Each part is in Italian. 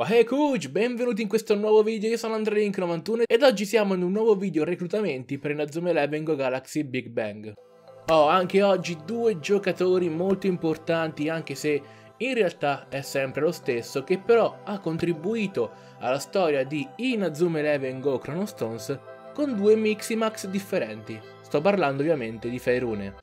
Oh hey Kuj, benvenuti in questo nuovo video, io sono AndreLink91 ed oggi siamo in un nuovo video reclutamenti per Inazuma Eleven Go Galaxy Big Bang. Anche oggi due giocatori molto importanti, anche se in realtà è sempre lo stesso, che però ha contribuito alla storia di Inazuma Eleven Go Chronostones con due Miximax differenti. Sto parlando ovviamente di Feirune.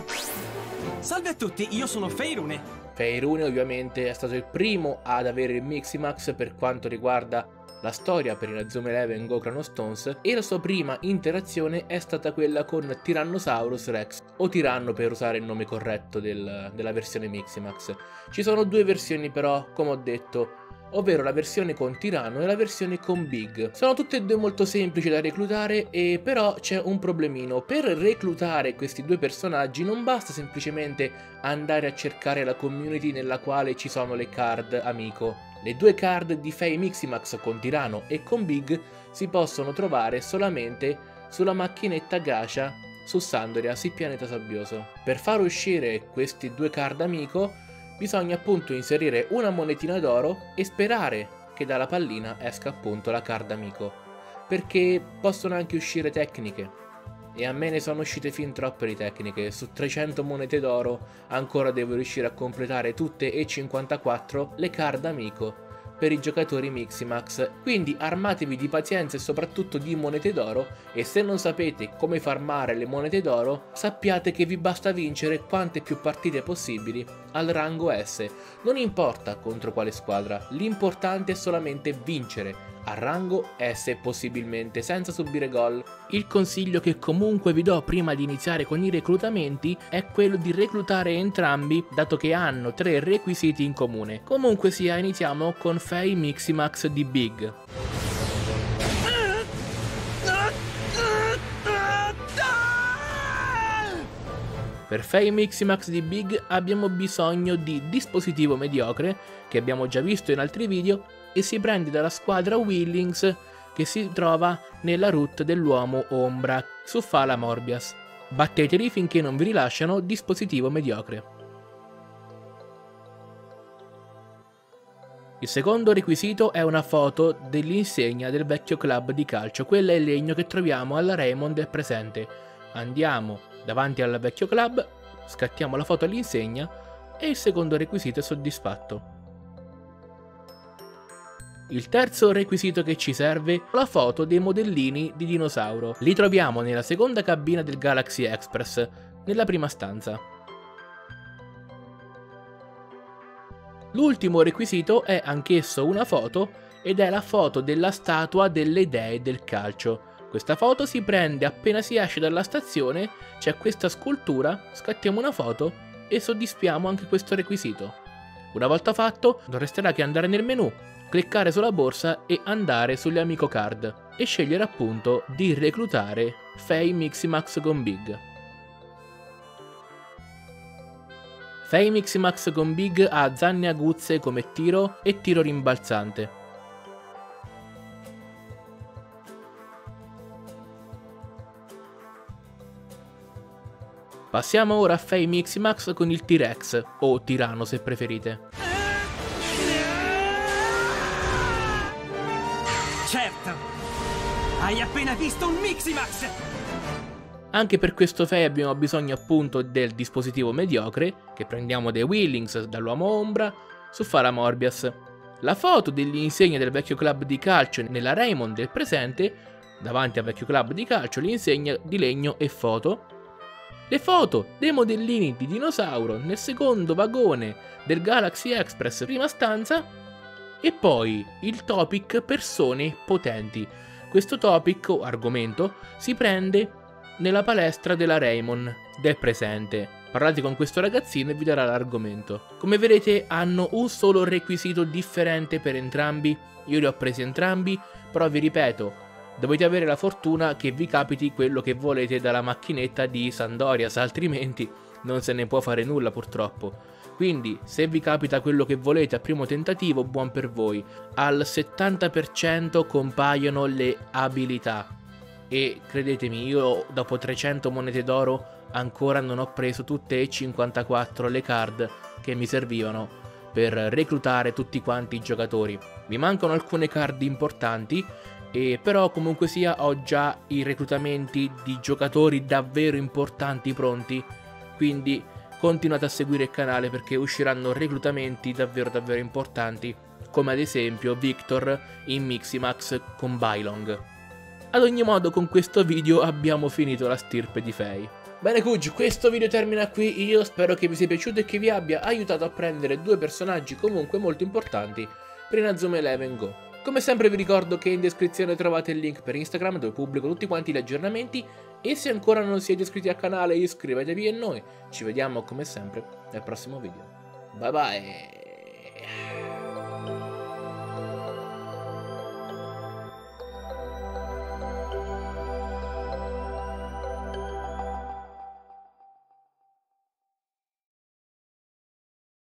Salve a tutti, io sono Feirune. Feirune ovviamente è stato il primo ad avere il Miximax per quanto riguarda la storia per Inazuma Eleven Go Chronostones e la sua prima interazione è stata quella con Tyrannosaurus Rex, o Tiranno per usare il nome corretto della versione Miximax. Ci sono due versioni però, come ho detto, ovvero la versione con Tiranno e la versione con Big. Sono tutte e due molto semplici da reclutare e però c'è un problemino. Per reclutare questi due personaggi non basta semplicemente andare a cercare la community nella quale ci sono le card amico. Le due card di Fei Miximax con Tiranno e con Big si possono trovare solamente sulla macchinetta gacha su Sandoria, sì pianeta sabbioso. Per far uscire questi due card amico bisogna appunto inserire una monetina d'oro e sperare che dalla pallina esca appunto la card amico, perché possono anche uscire tecniche e a me ne sono uscite fin troppe di tecniche. Su 300 monete d'oro ancora devo riuscire a completare tutte e 54 le card amico per i giocatori Miximax, quindi armatevi di pazienza e soprattutto di monete d'oro, e se non sapete come farmare le monete d'oro sappiate che vi basta vincere quante più partite possibili al rango S, non importa contro quale squadra, l'importante è solamente vincere a rango S, possibilmente senza subire gol. Il consiglio che comunque vi do prima di iniziare con i reclutamenti è quello di reclutare entrambi, dato che hanno 3 requisiti in comune. Comunque sia, iniziamo con Fei Miximax di Big. Per Fei Miximax di Big abbiamo bisogno di dispositivo mediocre, che abbiamo già visto in altri video, e si prende dalla squadra Willings che si trova nella route dell'uomo ombra su Fala Morbius. Batteteli finché non vi rilasciano dispositivo mediocre. Il secondo requisito è una foto dell'insegna del vecchio club di calcio, quella in legno che troviamo alla Raymond del presente. Andiamo davanti al vecchio club, scattiamo la foto all'insegna e il secondo requisito è soddisfatto. Il terzo requisito che ci serve è la foto dei modellini di dinosauro. Li troviamo nella seconda cabina del Galaxy Express, nella prima stanza. L'ultimo requisito è anch'esso una foto ed è la foto della statua delle dee del calcio. Questa foto si prende appena si esce dalla stazione, c'è questa scultura, scattiamo una foto e soddisfiamo anche questo requisito. Una volta fatto, non resterà che andare nel menu, cliccare sulla borsa e andare sulle amico card e scegliere appunto di reclutare Fei Miximax con Big. Fei Miximax con Big ha zanne aguzze come tiro e tiro rimbalzante. Passiamo ora a Fei Miximax con il T-Rex, o Tiranno se preferite. Certo! Hai appena visto un Miximax! Anche per questo Fei abbiamo bisogno appunto del dispositivo mediocre, che prendiamo dai Willings, dall'uomo ombra, su Fala Morbius. La foto dell'insegna del vecchio club di calcio nella Raymond del presente, davanti al vecchio club di calcio, l'insegna di legno e foto. Le foto dei modellini di dinosauro nel secondo vagone del Galaxy Express, prima stanza. E poi il topic persone potenti. Questo topic o argomento si prende nella palestra della Raymond del presente. Parlate con questo ragazzino e vi darà l'argomento. Come vedete hanno un solo requisito differente per entrambi. Io li ho presi entrambi, però vi ripeto, dovete avere la fortuna che vi capiti quello che volete dalla macchinetta di Sandorias, altrimenti non se ne può fare nulla purtroppo. Quindi se vi capita quello che volete a primo tentativo, buon per voi. Al 70% compaiono le abilità e credetemi, io dopo 300 monete d'oro ancora non ho preso tutte e 54 le card che mi servivano per reclutare tutti quanti i giocatori. Mi mancano alcune card importanti, però comunque sia ho già i reclutamenti di giocatori davvero importanti pronti, quindi continuate a seguire il canale perché usciranno reclutamenti davvero importanti, come ad esempio Victor in Miximax con Bylong. Ad ogni modo, con questo video abbiamo finito la stirpe di Fei. Bene Kuj, questo video termina qui, io spero che vi sia piaciuto e che vi abbia aiutato a prendere due personaggi comunque molto importanti per Inazuma Eleven Go. Come sempre vi ricordo che in descrizione trovate il link per Instagram dove pubblico tutti quanti gli aggiornamenti e se ancora non siete iscritti al canale iscrivetevi e noi ci vediamo come sempre nel prossimo video. Bye bye!